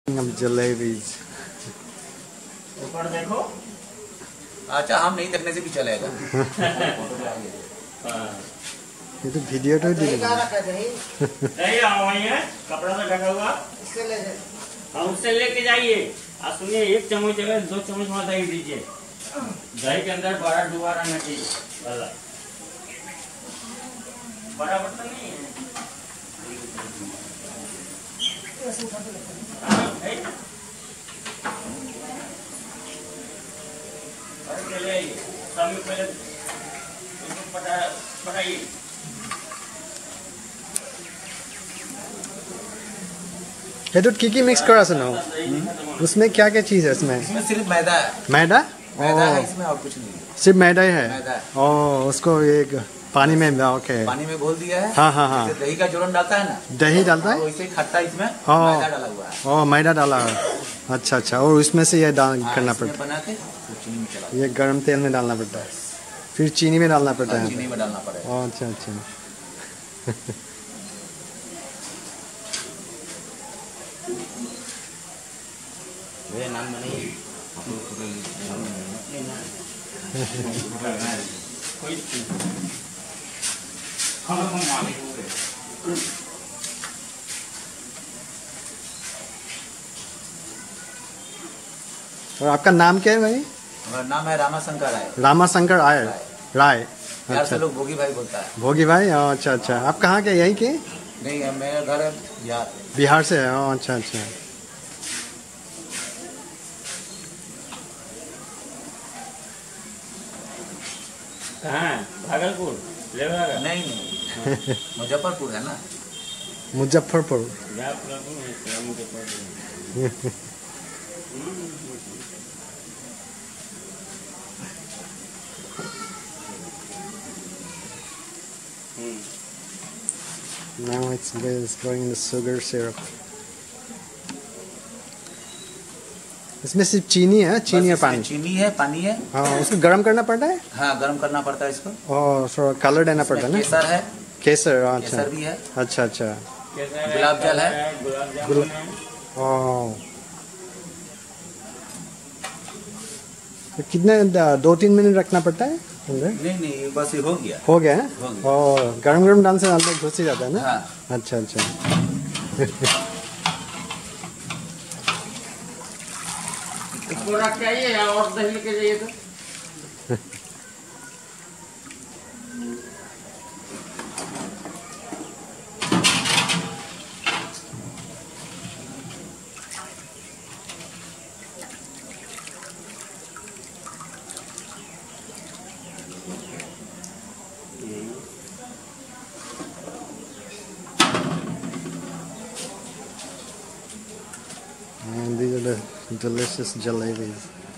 Jalebis. ऊपर देखो। अच्छा हम नहीं देखने से भी चलेगा। ये तो वीडियो तो नहीं वही है कपड़ा से ढका हुआ उससे लेके जाइए। सुनिए 1 चम्मच जगह 2 चम्मच में दही दीजिए। दही के अंदर बड़ा डुबा रहना चाहिए। बड़ा बर्तन नहीं है। पढ़ाइए। ये तो की मिक्स करा सुनो। उसमें क्या क्या चीज है इसमें? इसमें सिर्फ मैदा है। मैदा? मैदा है इसमें और कुछ नहीं है। सिर्फ मैदा ही है। मैदा है। ओ उसको एक पानी में ओके। पानी में घोल दिया है। हाँ हाँ हाँ। दही का जोड़न डालता है ना। दही डालता है? वैसे ही खट्टा इसमें हाँ। मैदा डाला हुआ है। ओ मैदा डाला है। अच्छा अच्छा। और उसमें से ये करना पड़ता है। बना के चीनी में चला। ये गरम तेल में डालना पड़ता है। फिर चीनी में डालना पड़ता है। चीनी में डालना पड़ेगा। अच्छा अच्छा। ये नाम नहीं और आपका नाम क्या है भाई? हमारा नाम है रामाशंकर राय। रामाशंकर राय। बिहार से लोग भोगी भाई बोलता है। भोगी भाई? अच्छा अच्छा। आप कहाँ के? यहीं के? नहीं मेरा घर है बिहार। बिहार से है? अच्छा अच्छा। कहाँ? भागलपुर? नहीं नहीं मुजफ्फरपुर है ना। Muzaffarpur. Now it's going in the sugar syrup. इसमें सिर्फ चीनी है? चीनी है पानी? चीनी है पानी है। हाँ उसको गर्म करना पड़ता है? हाँ गर्म करना पड़ता है इसको। और थोड़ा कलर देना पड़ता है ना? केसर है। केसर? अच्छा। केसर भी है। अच्छा अच्छा। गुलाब जल है। तो कितने 2-3 मिनट रखना पड़ता है? नहीं बस ये हो गया। हो गया है? और गरम गरम डाल से अंदर घुस ही जाता है ना? हाँ। अच्छा अच्छा। इसको रख के आइए और दही लेके जाइए तो। And these are the delicious jalebis.